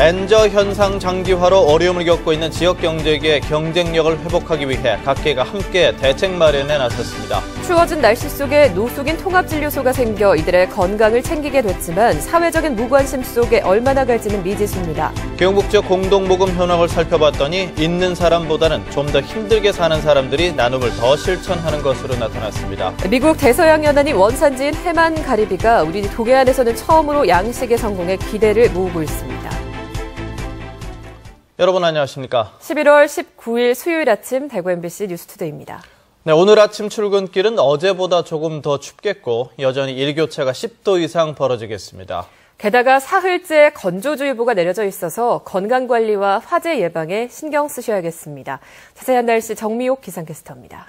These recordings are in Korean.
엔저 현상 장기화로 어려움을 겪고 있는 지역 경제계의 경쟁력을 회복하기 위해 각계가 함께 대책 마련에 나섰습니다. 추워진 날씨 속에 노숙인 통합진료소가 생겨 이들의 건강을 챙기게 됐지만 사회적인 무관심 속에 얼마나 갈지는 미지수입니다. 경북 공동모금 현황을 살펴봤더니 있는 사람보다는 좀 더 힘들게 사는 사람들이 나눔을 더 실천하는 것으로 나타났습니다. 미국 대서양 연안이 원산지인 해만 가리비가 우리 동해안에서는 처음으로 양식에 성공해 기대를 모으고 있습니다. 여러분 안녕하십니까? 11월 19일 수요일 아침 대구 MBC 뉴스투데이입니다. 네, 오늘 아침 출근길은 어제보다 조금 더 춥겠고 여전히 일교차가 10도 이상 벌어지겠습니다. 게다가 사흘째 건조주의보가 내려져 있어서 건강관리와 화재 예방에 신경 쓰셔야겠습니다. 자세한 날씨 정미옥 기상캐스터입니다.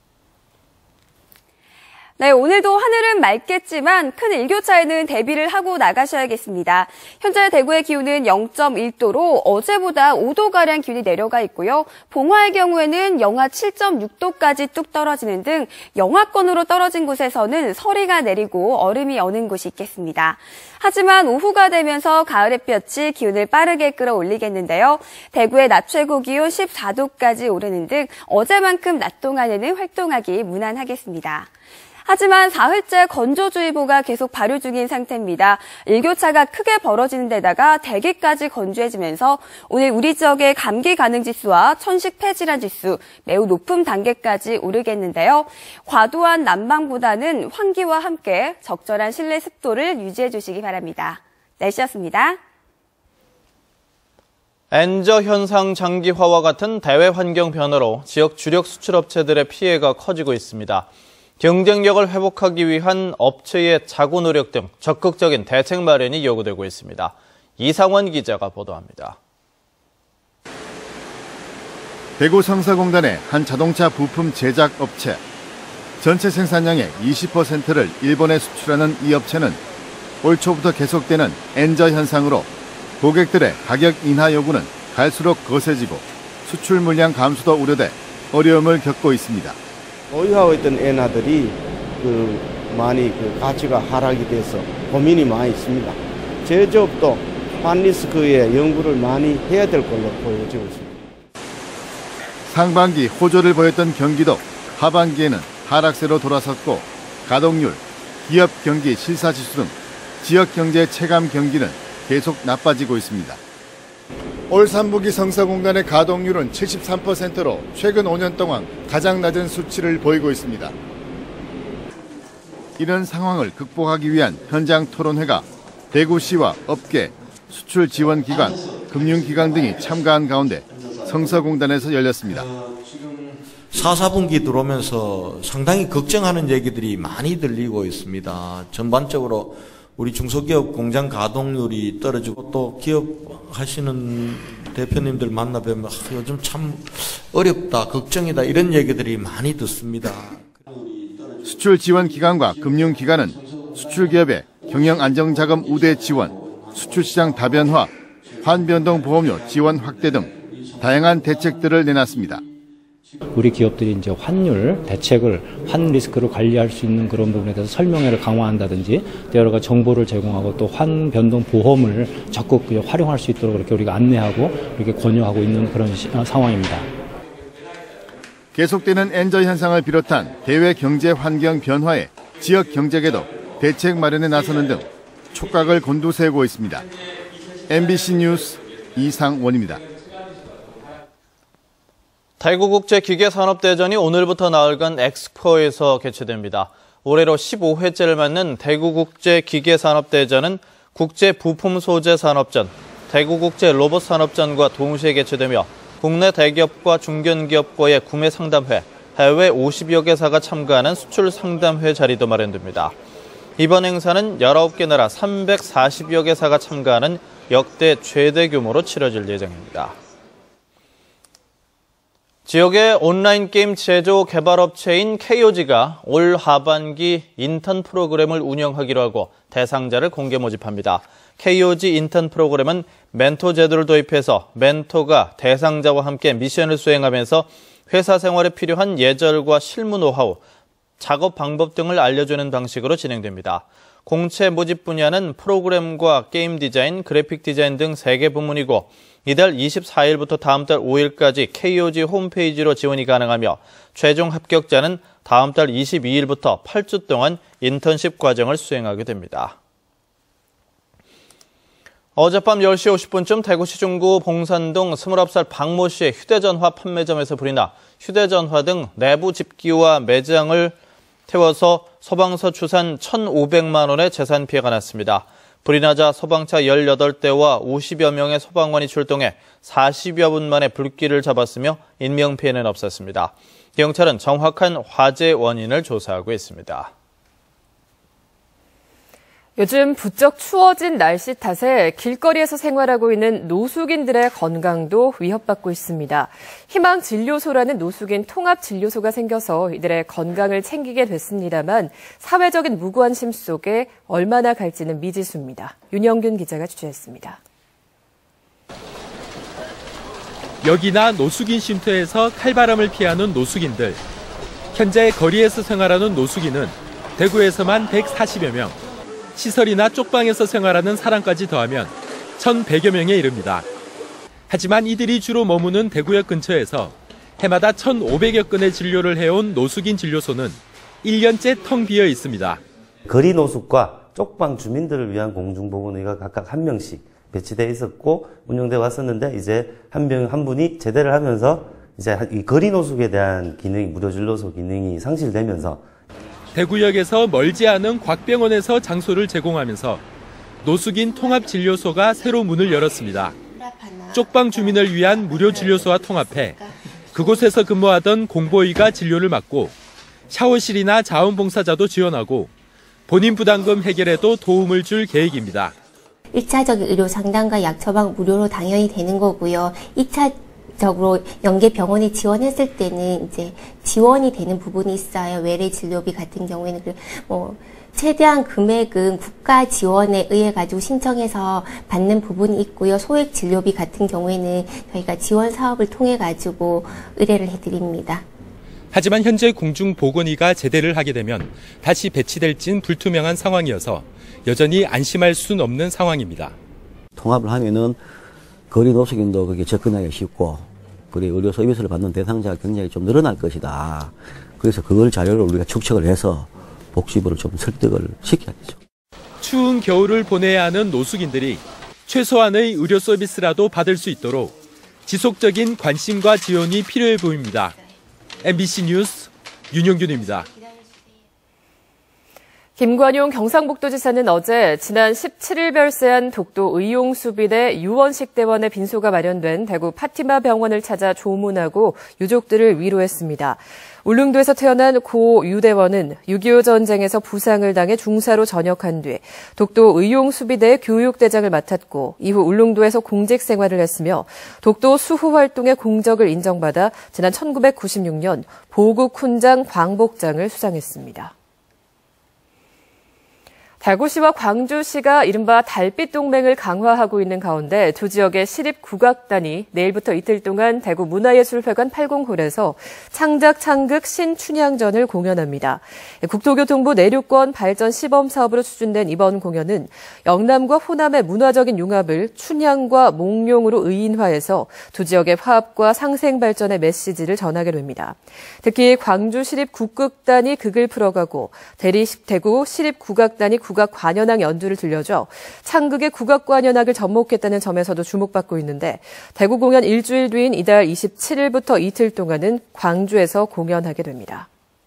네, 오늘도 하늘은 맑겠지만 큰 일교차에는 대비를 하고 나가셔야겠습니다. 현재 대구의 기온은 0.1도로 어제보다 5도가량 기온이 내려가 있고요. 봉화의 경우에는 영하 7.6도까지 뚝 떨어지는 등 영하권으로 떨어진 곳에서는 서리가 내리고 얼음이 어는 곳이 있겠습니다. 하지만 오후가 되면서 가을 햇볕이 기온을 빠르게 끌어올리겠는데요. 대구의 낮 최고 기온 14도까지 오르는 등 어제만큼 낮 동안에는 활동하기 무난하겠습니다. 하지만 사흘째 건조주의보가 계속 발효 중인 상태입니다. 일교차가 크게 벌어지는 데다가 대기까지 건조해지면서 오늘 우리 지역의 감기 가능 지수와 천식 폐질환 지수 매우 높은 단계까지 오르겠는데요. 과도한 난방보다는 환기와 함께 적절한 실내 습도를 유지해 주시기 바랍니다. 날씨였습니다. 엔저 현상 장기화와 같은 대외 환경 변화로 지역 주력 수출업체들의 피해가 커지고 있습니다. 경쟁력을 회복하기 위한 업체의 자구 노력 등 적극적인 대책 마련이 요구되고 있습니다. 이상원 기자가 보도합니다. 대구 성서공단의 한 자동차 부품 제작 업체. 전체 생산량의 20%를 일본에 수출하는 이 업체는 올 초부터 계속되는 엔저 현상으로 고객들의 가격 인하 요구는 갈수록 거세지고 수출 물량 감소도 우려돼 어려움을 겪고 있습니다. 보유하고 있던 엔화들이 많이 가치가 하락이 돼서 고민이 많이 있습니다. 제조업도 환리스크에 연구를 많이 해야 될 걸로 보여지고 있습니다. 상반기 호조를 보였던 경기도 하반기에는 하락세로 돌아섰고 가동률, 기업 경기 실사지수 등 지역 경제 체감 경기는 계속 나빠지고 있습니다. 올 3분기 성서공단의 가동률은 73%로 최근 5년 동안 가장 낮은 수치를 보이고 있습니다. 이런 상황을 극복하기 위한 현장 토론회가 대구시와 업계, 수출 지원 기관, 금융기관 등이 참가한 가운데 성서공단에서 열렸습니다. 4, 4분기 들어오면서 상당히 걱정하는 얘기들이 많이 들리고 있습니다. 전반적으로 우리 중소기업 공장 가동률이 떨어지고 또 기업 하시는 대표님들 만나뵈면 요즘 참 어렵다, 걱정이다 이런 얘기들이 많이 듣습니다. 수출 지원 기관과 금융기관은 수출기업의 경영 안정자금 우대 지원, 수출시장 다변화, 환변동 보험료 지원 확대 등 다양한 대책들을 내놨습니다. 우리 기업들이 이제 환율 대책을 환 리스크를 관리할 수 있는 그런 부분에 대해서 설명회를 강화한다든지 여러 가지 정보를 제공하고 또 환 변동 보험을 적극 활용할 수 있도록 이렇게 우리가 안내하고 이렇게 권유하고 있는 그런 상황입니다. 계속되는 엔저 현상을 비롯한 대외 경제 환경 변화에 지역 경제계도 대책 마련에 나서는 등 촉각을 곤두세우고 있습니다. MBC 뉴스 이상원입니다. 대구국제기계산업대전이 오늘부터 나흘간 엑스포에서 개최됩니다. 올해로 15회째를 맞는 대구국제기계산업대전은 국제부품소재산업전, 대구국제로봇산업전과 동시에 개최되며 국내 대기업과 중견기업과의 구매 상담회, 해외 50여 개사가 참가하는 수출 상담회 자리도 마련됩니다. 이번 행사는 19개 나라 340여 개사가 참가하는 역대 최대 규모로 치러질 예정입니다. 지역의 온라인 게임 제조 개발업체인 KOG가 올 하반기 인턴 프로그램을 운영하기로 하고 대상자를 공개 모집합니다. KOG 인턴 프로그램은 멘토 제도를 도입해서 멘토가 대상자와 함께 미션을 수행하면서 회사 생활에 필요한 예절과 실무 노하우, 작업 방법 등을 알려주는 방식으로 진행됩니다. 공채 모집 분야는 프로그램과 게임 디자인, 그래픽 디자인 등 3개 부문이고 이달 24일부터 다음 달 5일까지 KOG 홈페이지로 지원이 가능하며 최종 합격자는 다음 달 22일부터 8주 동안 인턴십 과정을 수행하게 됩니다. 어젯밤 10시 50분쯤 대구시 중구 봉산동 29살 박모 씨의 휴대전화 판매점에서 불이 나 휴대전화 등 내부 집기와 매장을 태워서 소방서 추산 1,500만 원의 재산 피해가 났습니다. 불이 나자 소방차 18대와 50여 명의 소방관이 출동해 40여 분 만에 불길을 잡았으며 인명피해는 없었습니다. 경찰은 정확한 화재 원인을 조사하고 있습니다. 요즘 부쩍 추워진 날씨 탓에 길거리에서 생활하고 있는 노숙인들의 건강도 위협받고 있습니다. 희망진료소라는 노숙인 통합진료소가 생겨서 이들의 건강을 챙기게 됐습니다만 사회적인 무관심 속에 얼마나 갈지는 미지수입니다. 윤영균 기자가 취재했습니다. 여기나 노숙인 쉼터에서 칼바람을 피하는 노숙인들. 현재 거리에서 생활하는 노숙인은 대구에서만 140여 명. 시설이나 쪽방에서 생활하는 사람까지 더하면 1,100여 명에 이릅니다. 하지만 이들이 주로 머무는 대구역 근처에서 해마다 1,500여 건의 진료를 해온 노숙인 진료소는 1년째 텅 비어 있습니다. 거리 노숙과 쪽방 주민들을 위한 공중보건의가 각각 한 명씩 배치되어 있었고 운영돼 왔었는데 이제 한 분이 제대를 하면서 이제 이 거리 노숙에 대한 기능이 무료 진료소 기능이 상실되면서 대구역에서 멀지 않은 곽병원에서 장소를 제공하면서 노숙인 통합진료소가 새로 문을 열었습니다. 쪽방 주민을 위한 무료 진료소와 통합해 그곳에서 근무하던 공보의가 진료를 맡고 샤워실이나 자원봉사자도 지원하고 본인 부담금 해결에도 도움을 줄 계획입니다. 1차적인 의료 상담과 약 처방 무료로 당연히 되는 거고요. 2차적으로 연계 병원에 지원했을 때는 이제 지원이 되는 부분이 있어요. 외래 진료비 같은 경우에는 최대한 금액은 국가 지원에 의해 가지고 신청해서 받는 부분이 있고요. 소액 진료비 같은 경우에는 저희가 지원 사업을 통해 가지고 의뢰를 해드립니다. 하지만 현재 공중보건의가 제대를 하게 되면 다시 배치될진 불투명한 상황이어서 여전히 안심할 수는 없는 상황입니다. 통합을 하면은 거리 노숙인도 그게 접근하기 쉽고, 그리고 의료 서비스를 받는 대상자가 굉장히 좀 늘어날 것이다. 그래서 그걸 자료를 우리가 축적을 해서 복지부를 좀 설득을 시켜야죠. 추운 겨울을 보내야 하는 노숙인들이 최소한의 의료 서비스라도 받을 수 있도록 지속적인 관심과 지원이 필요해 보입니다. MBC 뉴스 윤영균입니다. 김관용 경상북도지사는 어제 지난 17일 별세한 독도 의용수비대 유원식 대원의 빈소가 마련된 대구 파티마 병원을 찾아 조문하고 유족들을 위로했습니다. 울릉도에서 태어난 고 유 대원은 6.25 전쟁에서 부상을 당해 중사로 전역한 뒤 독도 의용수비대 교육대장을 맡았고 이후 울릉도에서 공직 생활을 했으며 독도 수호 활동의 공적을 인정받아 지난 1996년 보국 훈장 광복장을 수상했습니다. 대구시와 광주시가 이른바 달빛 동맹을 강화하고 있는 가운데 두 지역의 시립국악단이 내일부터 이틀 동안 대구 문화예술회관 80홀에서 창작 창극 신춘향전을 공연합니다. 국토교통부 내륙권 발전 시범 사업으로 추진된 이번 공연은 영남과 호남의 문화적인 융합을 춘향과 몽룡으로 의인화해서 두 지역의 화합과 상생 발전의 메시지를 전하게 됩니다. 특히 광주 시립국극단이 극을 풀어가고 대구 시립국악단이 국악 관현악 연주를 들려줘 창극의 국악 관현악을 접목했다는 점에서도 주목받고 있는데 대구 공연 일주일 뒤인 이달 27일부터 이틀 동안은 광주에서 공연하게 됩니다.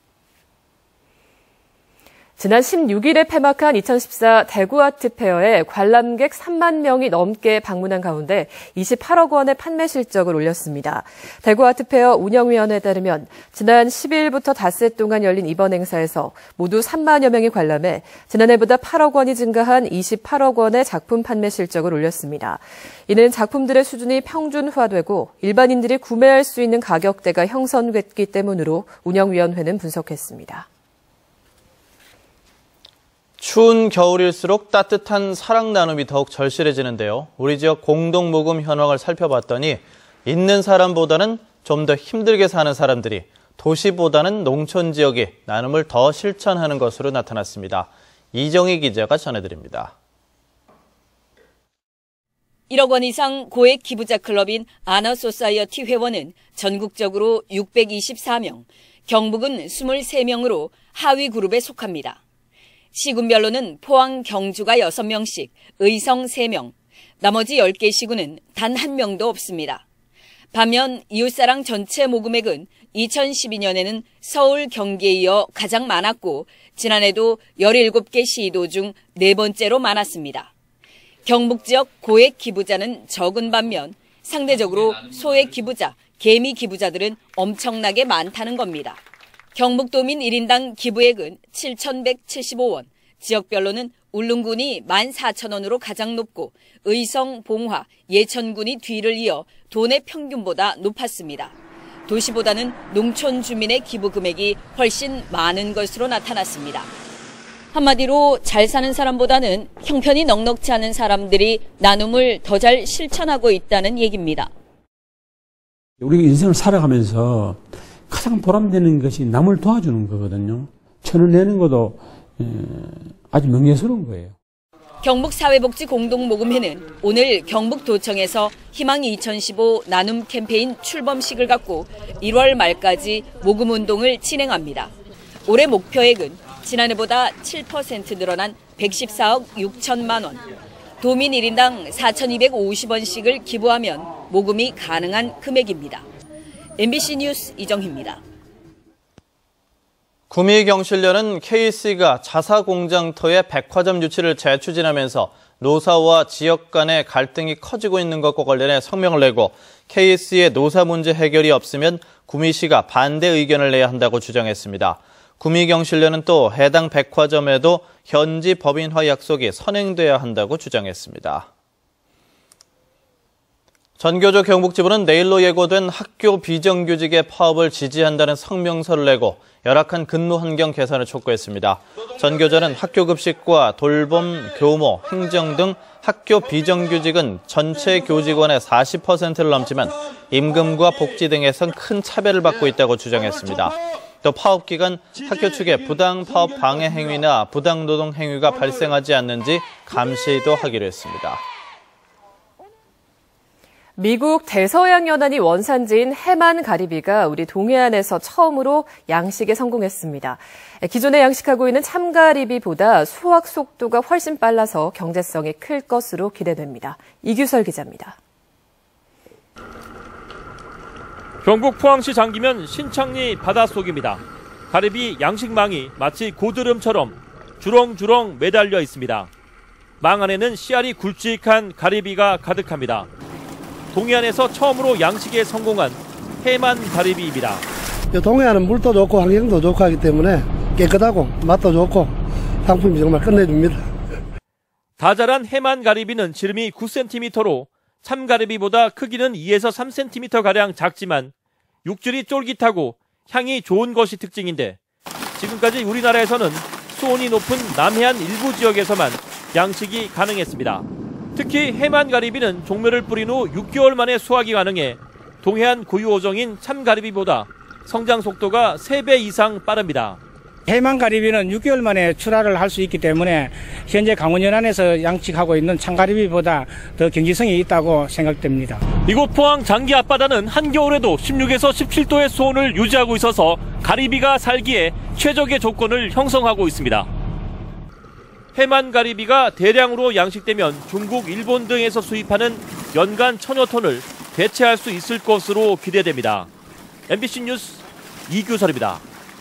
지난 16일에 폐막한 2014 대구 아트페어에 관람객 3만 명이 넘게 방문한 가운데 28억 원의 판매 실적을 올렸습니다. 대구 아트페어 운영위원회에 따르면 지난 10일부터 닷새 동안 열린 이번 행사에서 모두 3만여 명이 관람해 지난해보다 8억 원이 증가한 28억 원의 작품 판매 실적을 올렸습니다. 이는 작품들의 수준이 평준화되고 일반인들이 구매할 수 있는 가격대가 형성됐기 때문으로 운영위원회는 분석했습니다. 추운 겨울일수록 따뜻한 사랑 나눔이 더욱 절실해지는데요. 우리 지역 공동모금 현황을 살펴봤더니 있는 사람보다는 좀 더 힘들게 사는 사람들이 도시보다는 농촌 지역이 나눔을 더 실천하는 것으로 나타났습니다. 이정희 기자가 전해드립니다. 1억 원 이상 고액 기부자 클럽인 아너소사이어티 회원은 전국적으로 624명, 경북은 23명으로 하위 그룹에 속합니다. 시군별로는 포항, 경주가 6명씩, 의성 3명, 나머지 10개 시군은 단 1명도 없습니다. 반면 이웃사랑 전체 모금액은 2012년에는 서울, 경기에 이어 가장 많았고 지난해도 17개 시도 중 4번째로 많았습니다. 경북 지역 고액 기부자는 적은 반면 상대적으로 소액 기부자, 개미 기부자들은 엄청나게 많다는 겁니다. 경북도민 1인당 기부액은 7,175원, 지역별로는 울릉군이 14,000원으로 가장 높고 의성, 봉화, 예천군이 뒤를 이어 도내 평균보다 높았습니다. 도시보다는 농촌 주민의 기부 금액이 훨씬 많은 것으로 나타났습니다. 한마디로 잘 사는 사람보다는 형편이 넉넉지 않은 사람들이 나눔을 더 잘 실천하고 있다는 얘기입니다. 우리가 인생을 살아가면서 가장 보람되는 것이 남을 도와주는 거거든요. 1,000원 내는 것도 아주 명예스러운 거예요. 경북사회복지공동모금회는 오늘 경북도청에서 희망2015 나눔 캠페인 출범식을 갖고 1월 말까지 모금운동을 진행합니다. 올해 목표액은 지난해보다 7% 늘어난 114억 6천만 원, 도민 1인당 4,250원씩을 기부하면 모금이 가능한 금액입니다. MBC 뉴스 이정희입니다. 구미경실련은 KC가 자사공장터의 백화점 유치를 재추진하면서 노사와 지역 간의 갈등이 커지고 있는 것과 관련해 성명을 내고 KC의 노사 문제 해결이 없으면 구미시가 반대 의견을 내야 한다고 주장했습니다. 구미경실련은 또 해당 백화점에도 현지 법인화 약속이 선행돼야 한다고 주장했습니다. 전교조 경북지부는 내일로 예고된 학교 비정규직의 파업을 지지한다는 성명서를 내고 열악한 근무 환경 개선을 촉구했습니다. 전교조는 학교 급식과 돌봄, 교모, 행정 등 학교 비정규직은 전체 교직원의 40%를 넘지만 임금과 복지 등에선 큰 차별을 받고 있다고 주장했습니다. 또 파업 기간 학교 측에 부당 파업 방해 행위나 부당 노동 행위가 발생하지 않는지 감시도 하기로 했습니다. 미국 대서양 연안이 원산지인 해만 가리비가 우리 동해안에서 처음으로 양식에 성공했습니다. 기존에 양식하고 있는 참가리비보다 수확 속도가 훨씬 빨라서 경제성이 클 것으로 기대됩니다. 이규설 기자입니다. 경북 포항시 장기면 신창리 바닷속입니다. 가리비 양식망이 마치 고드름처럼 주렁주렁 매달려 있습니다. 망 안에는 씨알이 굵직한 가리비가 가득합니다. 동해안에서 처음으로 양식에 성공한 해만 가리비입니다. 동해안은 물도 좋고 환경도 좋고 하기 때문에 깨끗하고 맛도 좋고 상품이 정말 끝내줍니다. 다 자란 해만 가리비는 지름이 9cm로 참가리비보다 크기는 2에서 3cm가량 작지만 육질이 쫄깃하고 향이 좋은 것이 특징인데 지금까지 우리나라에서는 수온이 높은 남해안 일부 지역에서만 양식이 가능했습니다. 특히 해만 가리비는 종묘를 뿌린 후 6개월 만에 수확이 가능해 동해안 고유 어종인 참가리비보다 성장 속도가 3배 이상 빠릅니다. 해만 가리비는 6개월 만에 출하를 할 수 있기 때문에 현재 강원 연안에서 양식하고 있는 참가리비보다 더 경지성이 있다고 생각됩니다. 이곳 포항 장기 앞바다는 한겨울에도 16에서 17도의 수온을 유지하고 있어서 가리비가 살기에 최적의 조건을 형성하고 있습니다. 해만 가리비가 대량으로 양식되면 중국, 일본 등에서 수입하는 연간 1000여 톤을 대체할 수 있을 것으로 기대됩니다. MBC 뉴스 이규설입니다.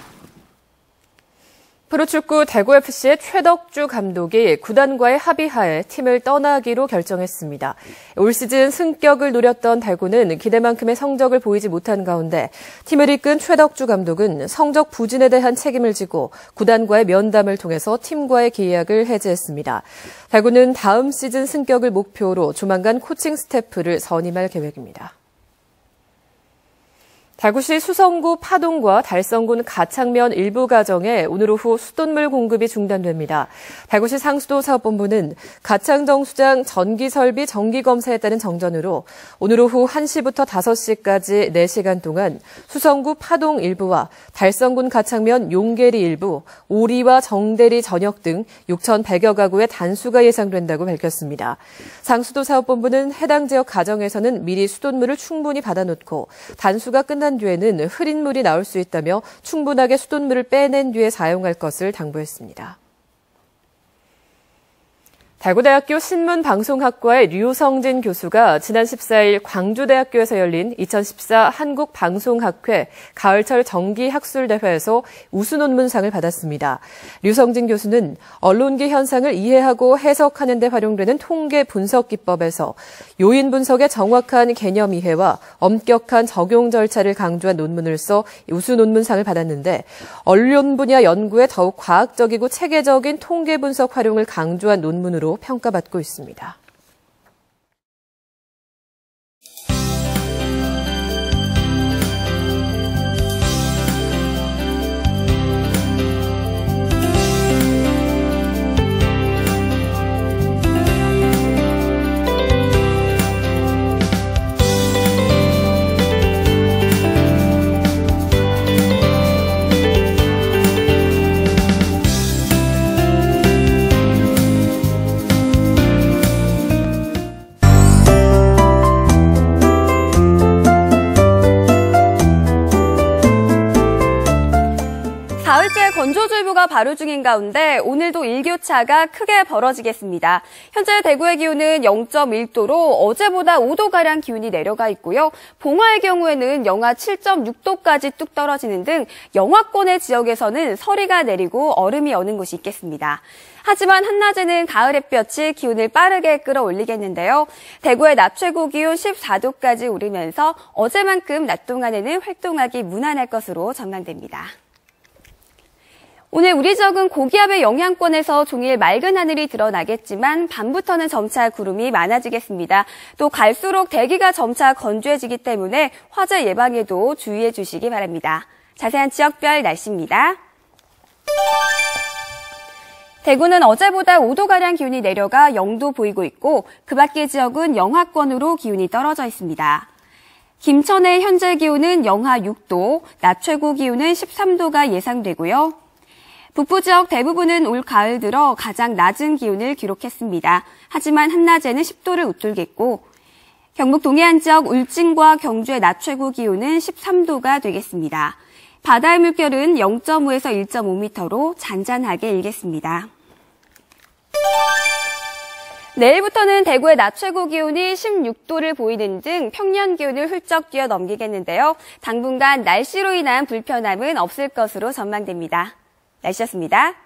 프로축구 대구FC의 최덕주 감독이 구단과의 합의하에 팀을 떠나기로 결정했습니다. 올 시즌 승격을 노렸던 대구는 기대만큼의 성적을 보이지 못한 가운데 팀을 이끈 최덕주 감독은 성적 부진에 대한 책임을 지고 구단과의 면담을 통해서 팀과의 계약을 해지했습니다. 대구는 다음 시즌 승격을 목표로 조만간 코칭 스태프를 선임할 계획입니다. 대구시 수성구 파동과 달성군 가창면 일부 가정에 오늘 오후 수돗물 공급이 중단됩니다. 대구시 상수도사업본부는 가창정수장 전기설비 정기검사에 따른 정전으로 오늘 오후 1시부터 5시까지 4시간 동안 수성구 파동 일부와 달성군 가창면 용계리 일부, 오리와 정대리 전역 등 6,100여 가구의 단수가 예상된다고 밝혔습니다. 상수도사업본부는 해당 지역 가정에서는 미리 수돗물을 충분히 받아놓고 단수가 끝난 뒤에는 흐린 물이 나올 수 있다며 충분하게 수돗물을 빼낸 뒤에 사용할 것을 당부했습니다. 대구대학교 신문방송학과의 류성진 교수가 지난 14일 광주대학교에서 열린 2014 한국방송학회 가을철 정기학술대회에서 우수 논문상을 받았습니다. 류성진 교수는 언론계 현상을 이해하고 해석하는 데 활용되는 통계 분석 기법에서 요인 분석의 정확한 개념 이해와 엄격한 적용 절차를 강조한 논문을 써 우수 논문상을 받았는데 언론 분야 연구에 더욱 과학적이고 체계적인 통계 분석 활용을 강조한 논문으로 평가받고 있습니다. 가을째 건조주의보가 발효 중인 가운데 오늘도 일교차가 크게 벌어지겠습니다. 현재 대구의 기온은 0.1도로 어제보다 5도가량 기온이 내려가 있고요. 봉화의 경우에는 영하 7.6도까지 뚝 떨어지는 등 영하권의 지역에서는 서리가 내리고 얼음이 여는 곳이 있겠습니다. 하지만 한낮에는 가을 햇볕이 기온을 빠르게 끌어올리겠는데요. 대구의 낮 최고 기온 14도까지 오르면서 어제만큼 낮 동안에는 활동하기 무난할 것으로 전망됩니다. 오늘 우리 지역은 고기압의 영향권에서 종일 맑은 하늘이 드러나겠지만 밤부터는 점차 구름이 많아지겠습니다. 또 갈수록 대기가 점차 건조해지기 때문에 화재 예방에도 주의해 주시기 바랍니다. 자세한 지역별 날씨입니다. 대구는 어제보다 5도가량 기온이 내려가 0도 보이고 있고 그 밖의 지역은 영하권으로 기온이 떨어져 있습니다. 김천의 현재 기온은 영하 6도, 낮 최고 기온은 13도가 예상되고요. 북부 지역 대부분은 올 가을 들어 가장 낮은 기온을 기록했습니다. 하지만 한낮에는 10도를 웃돌겠고 경북 동해안 지역 울진과 경주의 낮 최고 기온은 13도가 되겠습니다. 바다의 물결은 0.5에서 1.5m로 잔잔하게 일겠습니다. 내일부터는 대구의 낮 최고 기온이 16도를 보이는 등 평년 기온을 훌쩍 뛰어넘기겠는데요. 당분간 날씨로 인한 불편함은 없을 것으로 전망됩니다. 날씨였습니다.